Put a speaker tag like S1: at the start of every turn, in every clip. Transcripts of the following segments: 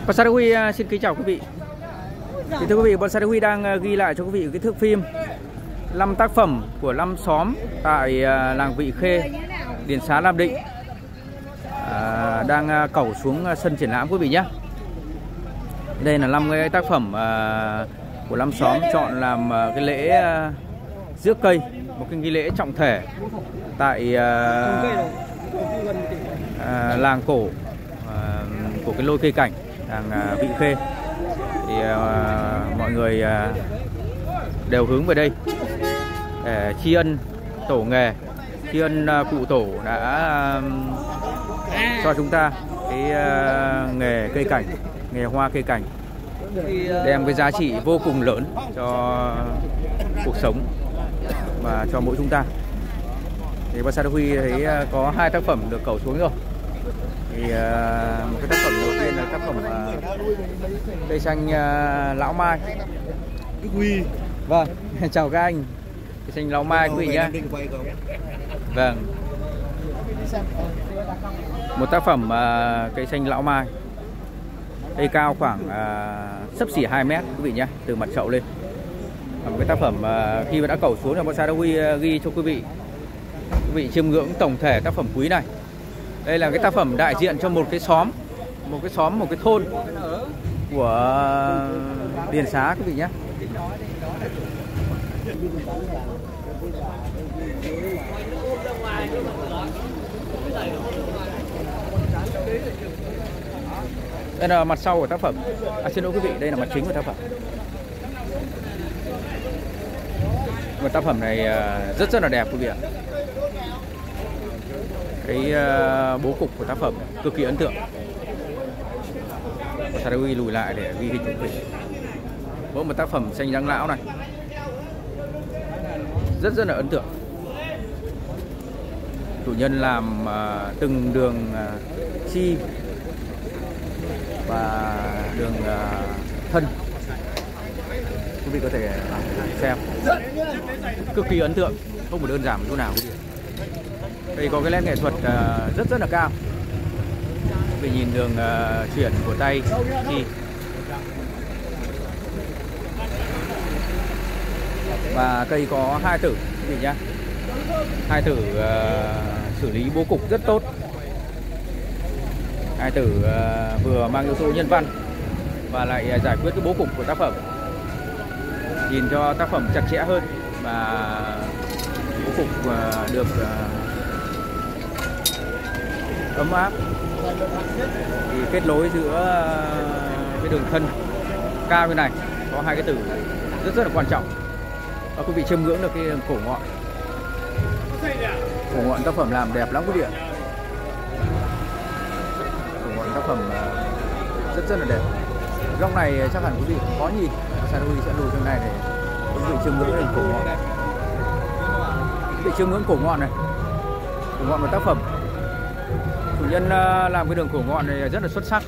S1: Bonsai Đức Huy xin kính chào quý vị. Thưa quý vị, Bonsai Đức Huy đang ghi lại cho quý vị cái thước phim 5 tác phẩm của 5 xóm tại làng Vị Khê, Điền Xá, Nam Định đang cẩu xuống sân triển lãm quý vị nhé. Đây là 5 cái tác phẩm của 5 xóm chọn làm cái lễ rước cây, một cái nghi lễ trọng thể tại làng cổ của cái lôi cây cảnh làng Vị Khê. Thì mọi người đều hướng về đây để tri ân tổ nghề, tri ân cụ tổ đã cho chúng ta cái nghề cây cảnh, nghề hoa cây cảnh, đem cái giá trị vô cùng lớn cho cuộc sống và cho mỗi chúng ta. Thì Bonsai Đức Huy thấy có 2 tác phẩm được cẩu xuống rồi. Thì một cái tác phẩm đầu tiên là tác phẩm cây xanh lão mai.
S2: Huy.
S1: Vâng, chào các anh. Cây xanh lão mai quý vị nhé. Vâng. Một tác phẩm cây xanh lão mai. Cây cao khoảng xấp xỉ 2 mét quý vị nhé, từ mặt chậu lên. Một cái tác phẩm khi mà đã cẩu xuống là Bonsai Đức Huy ghi cho quý vị chiêm ngưỡng tổng thể tác phẩm quý này. Đây là cái tác phẩm đại diện cho một cái xóm, một cái thôn của Điền Xá quý vị nhé. Đây là mặt sau của tác phẩm. Xin lỗi quý vị, đây là mặt chính của tác phẩm. Và tác phẩm này rất là đẹp quý vị ạ. Cái bố cục của tác phẩm cực kỳ ấn tượng. Bonsai Đức Huy lùi lại để ghi hình quý vị. Mỗi một tác phẩm xanh dáng lão này rất là ấn tượng. Chủ nhân làm từng đường chi và đường thân, quý vị có thể xem, cực kỳ ấn tượng, không một đơn giản một chỗ nào quý vị. Đây có cái nét nghệ thuật rất là cao. Quý vị nhìn đường chuyển của tay chi. Và cây có 2 tử quý vị nhé. 2 tử xử lý bố cục rất tốt. 2 tử vừa mang yếu tố nhân văn và lại giải quyết cái bố cục của tác phẩm, nhìn cho tác phẩm chặt chẽ hơn và bố cục được ấm áp. Thì kết nối giữa cái đường thân cao như này có 2 cái tử rất là quan trọng. Và quý vị chiêm ngưỡng được cái cổ ngọn. Cổ ngọn tác phẩm làm đẹp lắm quý vị ạ. Cổ ngọn tác phẩm rất là đẹp. Góc này chắc hẳn quý vị khó nhìn. Bonsai Đức Huy sẽ lùi trong này để quý vị chiêm ngưỡng lên cổ ngọn. Quý vị chiêm ngưỡng cổ ngọn này. Cổ ngọn một tác phẩm. Chủ nhân làm cái đường cổ ngọn này rất là xuất sắc.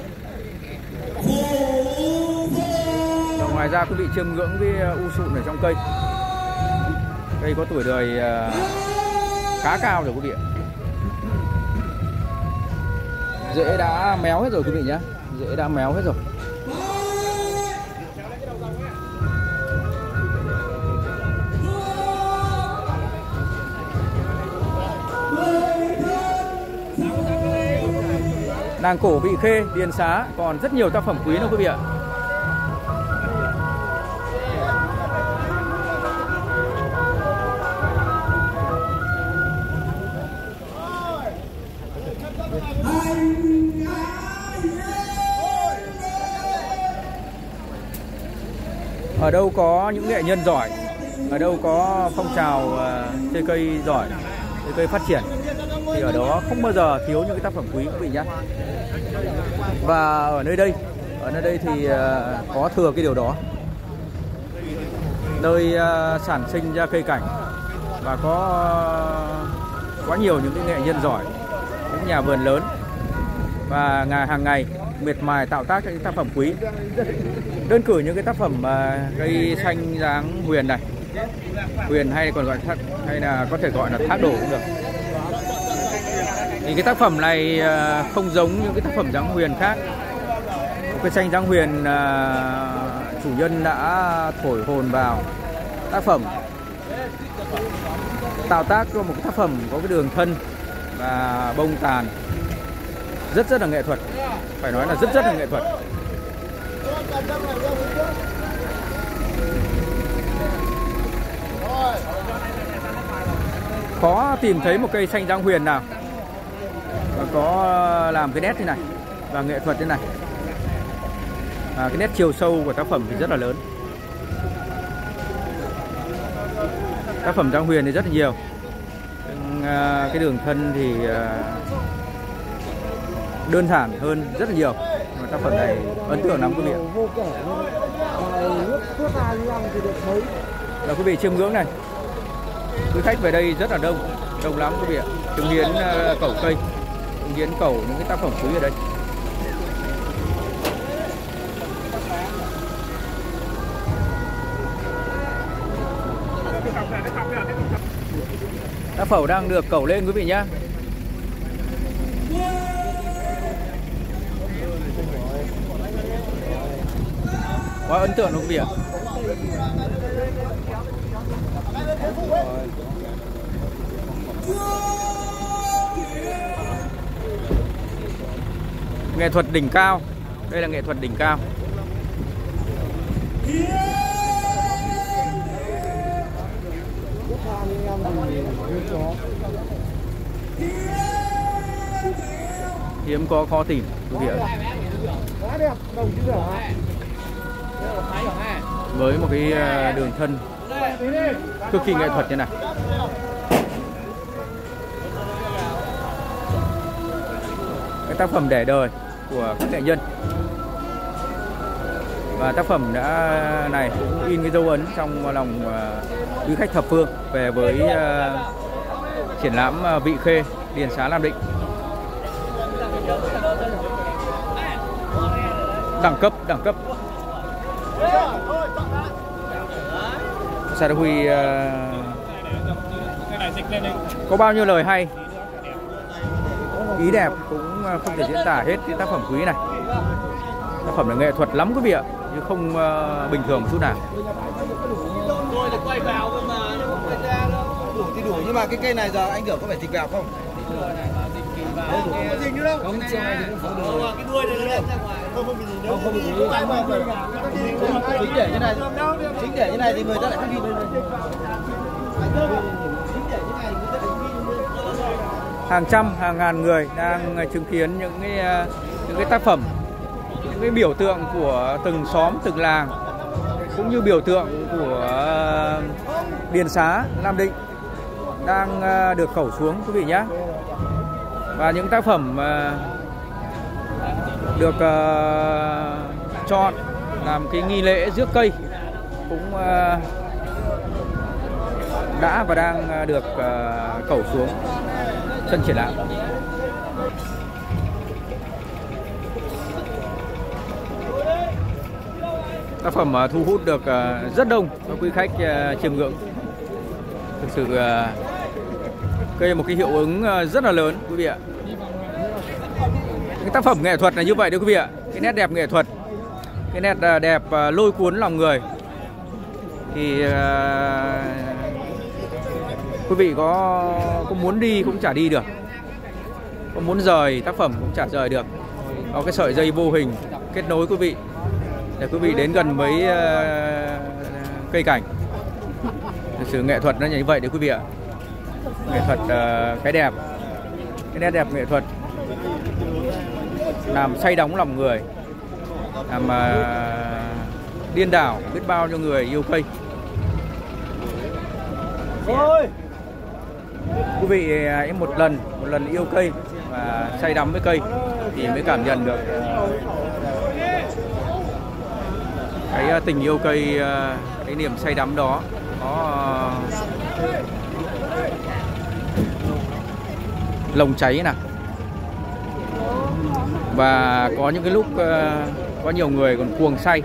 S1: Và ngoài ra quý vị chiêm ngưỡng cái u sụn ở trong cây. Cây có tuổi đời khá cao rồi quý vị ạ. Rễ đã méo hết rồi quý vị nhé. Rễ đã méo hết rồi. Làng cổ Vị Khê, Điền Xá còn rất nhiều tác phẩm quý nữa quý vị ạ. Ở đâu có những nghệ nhân giỏi, ở đâu có phong trào chơi cây giỏi, chơi cây phát triển, thì ở đó không bao giờ thiếu những cái tác phẩm quý quý vị nhé. Và ở nơi đây thì có thừa cái điều đó. Nơi sản sinh ra cây cảnh và có quá nhiều những cái nghệ nhân giỏi, những nhà vườn lớn và hàng ngày miệt mài tạo tác những tác phẩm quý. Đơn cử những cái tác phẩm cây xanh dáng huyền này, huyền hay còn gọi hay là có thể gọi là thác đổ cũng được. Thì cái tác phẩm này không giống những cái tác phẩm dáng huyền khác. Cây xanh Giang Huyền chủ nhân đã thổi hồn vào tác phẩm, tạo tác cho một cái tác phẩm có cái đường thân và bông tàn rất là nghệ thuật, phải nói là rất là nghệ thuật. Khó tìm thấy một cây xanh Giang Huyền nào và có làm cái nét thế này và nghệ thuật thế này. Cái nét chiều sâu của tác phẩm thì rất là lớn. Tác phẩm Giang Huyền thì rất là nhiều, nhưng cái đường thân thì đơn giản hơn rất là nhiều. Mà tác phẩm này ấn tượng lắm quý vị ạ. Là quý vị chiêm ngưỡng này, quý khách về đây rất là đông lắm quý vị ạ. Chứng kiến cẩu cây, chứng kiến cẩu những cái tác phẩm quý ở đây. Tác phẩm đang được cẩu lên quý vị nhé. Quá ấn tượng luôn quý vị ạ. Nghệ thuật đỉnh cao. Đây là nghệ thuật đỉnh cao. Hiếm có khó tìm quý vị ạ. Với một cái đường thân cực kỳ nghệ thuật như này. Cái tác phẩm đẻ đời của các nghệ nhân. Và tác phẩm này cũng in cái dấu ấn trong lòng quý khách thập phương về với triển lãm Vị Khê, Điền Xá, Nam Định. Đẳng cấp. Sa Đa Huy có bao nhiêu lời hay, ý đẹp cũng không thể diễn tả hết cái tác phẩm quý này. Tác phẩm là nghệ thuật lắm quý vị ạ, chứ không bình thường một chút nào.
S2: Đủ nhưng mà cái cây này giờ anh Gửi có phải dịch vào không? Không có dịch nữa đâu. Không, cái đuôi này lên ra ngoài. Không bị gì nữa. Không bị gì nữa. Chính để như này thì người ta lại không đi lên.
S1: Hàng trăm, hàng ngàn người đang chứng kiến những cái tác phẩm, những cái biểu tượng của từng xóm, từng làng, cũng như biểu tượng của Điền Xá, Nam Định đang được cẩu xuống quý vị nhé. Và những tác phẩm được chọn làm cái nghi lễ rước cây cũng đã và đang được cẩu xuống sân triển lãm. Tác phẩm thu hút được rất đông các quý khách chiêm ngưỡng. Thực sự gây một cái hiệu ứng rất là lớn quý vị ạ. Cái tác phẩm nghệ thuật là như vậy đấy quý vị ạ. Cái nét đẹp nghệ thuật, cái nét đẹp lôi cuốn lòng người thì quý vị có muốn đi cũng chả đi được, có muốn rời tác phẩm cũng chả rời được. Có cái sợi dây vô hình kết nối quý vị để quý vị đến gần với cây cảnh. Thực sự nghệ thuật nó như vậy đấy quý vị ạ. Nghệ thuật cái đẹp, cái nét đẹp nghệ thuật làm say đắm lòng người, làm điên đảo biết bao nhiêu người yêu cây. Quý vị hãy một lần yêu cây và say đắm với cây thì mới cảm nhận được cái tình yêu cây, cái niềm say đắm đó có lồng cháy nè. Và có những cái lúc có nhiều người còn cuồng say.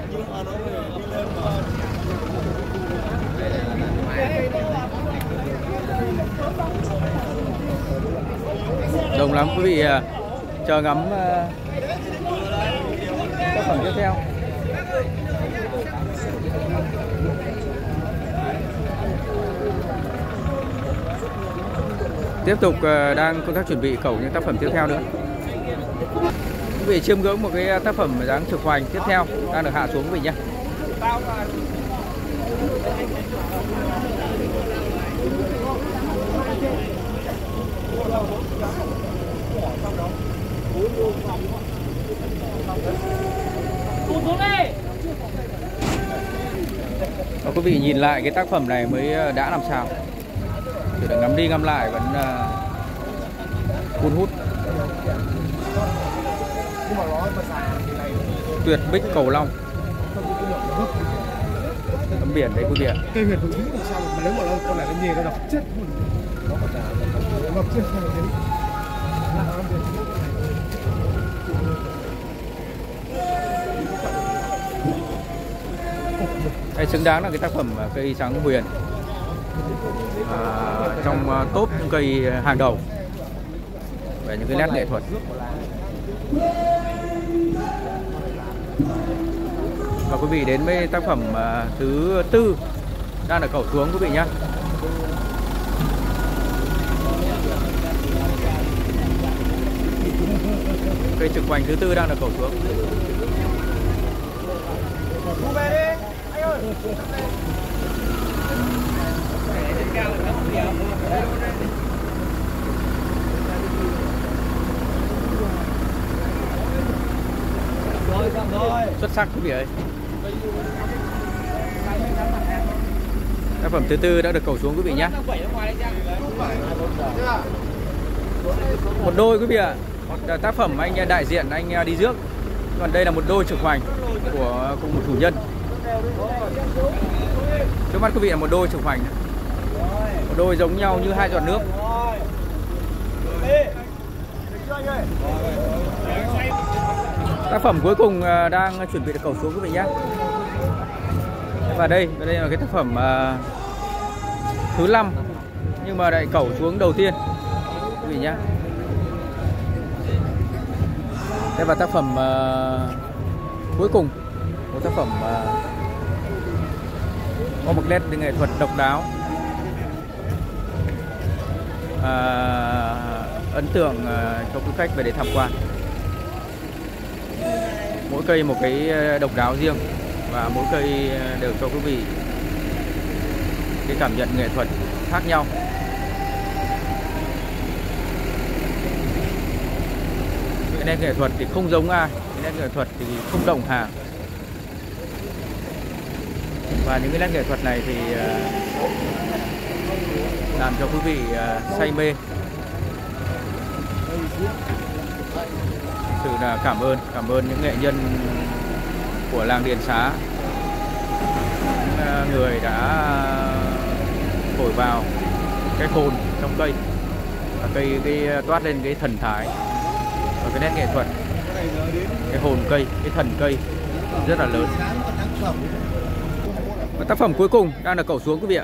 S1: Đông lắm quý vị chờ ngắm tác phẩm tiếp theo. Tiếp tục đang công tác chuẩn bị cẩu những tác phẩm tiếp theo nữa. Quý vị chiêm ngưỡng một cái tác phẩm dáng trực hoành tiếp theo đang được hạ xuống quý vị nhé. Và quý vị nhìn lại cái tác phẩm này mới đã làm sao. Chỉ là ngắm đi ngắm lại vẫn cuốn hút. Tuyệt bích cầu long. Tấm biển đấy quý vị ạ.
S2: Cây huyền thủ làm sao mà nếu mà con này nó nhề nó đọc chết luôn. Nó có cả ngập chết không thấy.
S1: Đây xứng đáng là cái tác phẩm cây trắng huyền trong top những cây hàng đầu về những cái nét nghệ thuật. Và quý vị đến với tác phẩm thứ tư đang được cẩu xuống quý vị nhé. Cây trực hoành thứ tư đang được cẩu xuống. Xuất sắc quý vị ơi. Tác phẩm thứ tư đã được cẩu xuống quý vị nhé. Một đôi quý vị ạ. Tác phẩm anh đại diện anh đi trước. Còn đây là một đôi trực hoành của cùng một chủ nhân. Trước mắt quý vị là một đôi trực hoành. Một đôi giống nhau như hai giọt nước. Tác phẩm cuối cùng đang chuẩn bị được cẩu xuống quý vị nhé. Và đây là cái tác phẩm thứ 5 nhưng mà lại cẩu xuống đầu tiên quý vị nhé. Đây là tác phẩm cuối cùng, một tác phẩm có một nét nghệ thuật độc đáo, ấn tượng cho quý khách về để tham quan. Mỗi cây một cái độc đáo riêng và mỗi cây đều cho quý vị cái cảm nhận nghệ thuật khác nhau. Cái nét nghệ thuật thì không giống ai, cái nét nghệ thuật thì không đồng hàng. Và những cái nét nghệ thuật này thì làm cho quý vị say mê. Thực sự là cảm ơn những nghệ nhân của làng Điền Xá, những người đã thổi vào cái hồn trong cây, và cây toát lên cái thần thái và cái nét nghệ thuật, cái hồn cây, cái thần cây rất là lớn. Và tác phẩm cuối cùng đang được cẩu xuống quý vị ạ.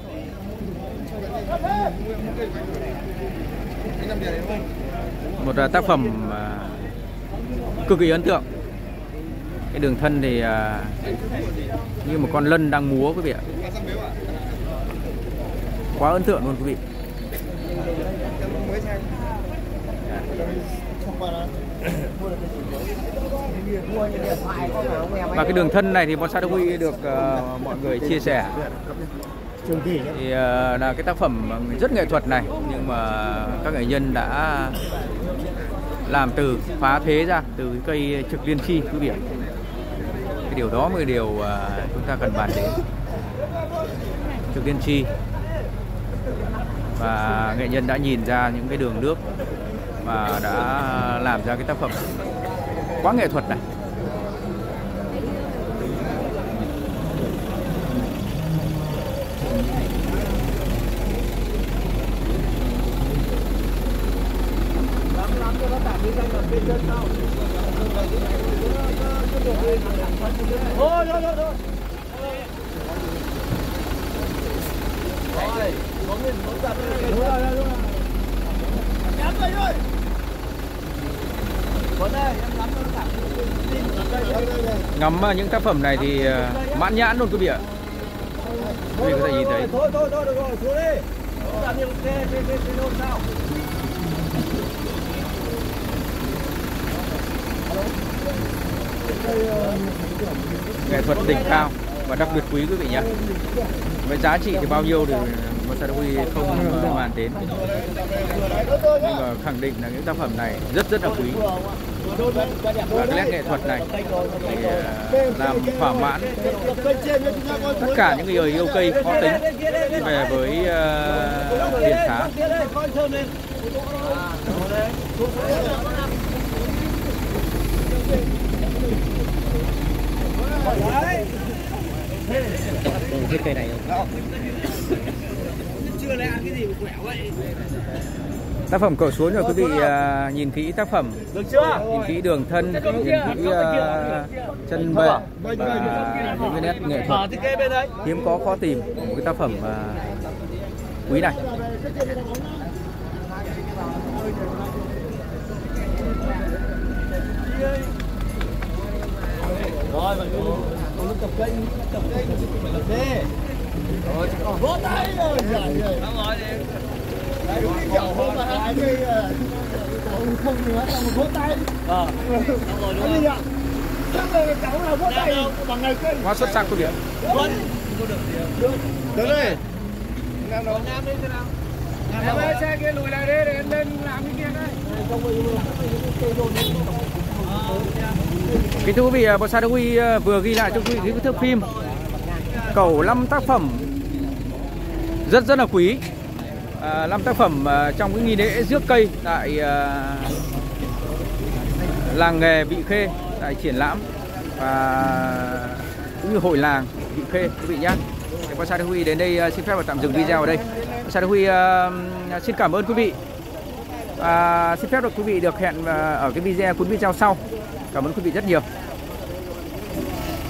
S1: Một tác phẩm cực kỳ ấn tượng. Cái đường thân thì như một con lân đang múa quý vị ạ. Quá ấn tượng luôn quý vị. Và cái đường thân này thì Bonsai Đông Huy được mọi người chia sẻ thì là cái tác phẩm rất nghệ thuật này, nhưng mà các nghệ nhân đã làm từ phá thế ra từ cái cây trực liên chi quý vị ạ. Cái điều đó mới điều chúng ta cần bàn đến. Trực liên chi, và nghệ nhân đã nhìn ra những cái đường nước và đã làm ra cái tác phẩm quá nghệ thuật này. Ngắm những tác phẩm này thì mãn nhãn luôn quý vị ạ. Quý vị có thể nhìn thấy.
S2: Thôi được rồi, xuống đi. Làm nhiều cái sao?
S1: Nghệ thuật đỉnh cao và đặc biệt quý quý vị nhé. Với giá trị thì bao nhiêu thì Masato Huy không bàn đến, nhưng mà khẳng định là những tác phẩm này rất là quý. Và cái nét nghệ thuật này thì làm thỏa mãn tất cả những người yêu cây khó tính về với Điền Xá.
S2: Thích cây này không? Chưa lấy ăn cái gì mà quẹo vậy?
S1: Tác phẩm cậu xuống rồi quý vị nhìn kỹ tác phẩm.
S2: Được chưa?
S1: Nhìn kỹ đường thân, nhìn kỹ chân bệ và những cái nét nghệ thuật hiếm có khó tìm của một cái tác phẩm quý này.
S2: Rồi mọi người, nó tập cây phải lập đi. Rồi còn vỗ tay rồi. Đúng rồi đi. Đấy đúng cái kiểu hôm mà hai cây không nữa xong vỗ tay. Đúng rồi đúng không? Chắc là cháu là vỗ tay bằng ngày cây.
S1: Quá xuất sắc quý vị ạ.
S2: Được rồi. Nam đâu? Nam đi thế nào? Em ơi xe kia lùi lại đi để em lên làm cái kia đây.
S1: Kính thưa quý vị, Masato Huy vừa ghi lại cho quý vị cái thước phim cẩu 5 tác phẩm rất là quý. 5 tác phẩm trong cái nghi lễ rước cây tại làng nghề Vị Khê, tại triển lãm và cũng như hội làng Vị Khê quý vị nhé. Masato Huy đến đây xin phép và tạm dừng video ở đây. Masato Huy xin cảm ơn quý vị. Xin phép được quý vị được hẹn ở cái cuốn video sau. Cảm ơn quý vị rất nhiều.